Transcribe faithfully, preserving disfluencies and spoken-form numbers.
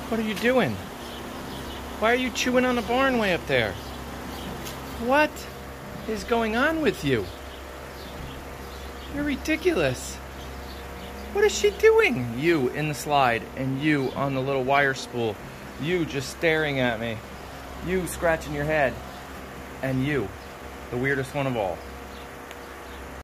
What are you doing? Why are you chewing on the barn way up there? What is going on with you? You're ridiculous. What is she doing? You in the slide, and you on the little wire spool. You just staring at me. You scratching your head. And you, the weirdest one of all.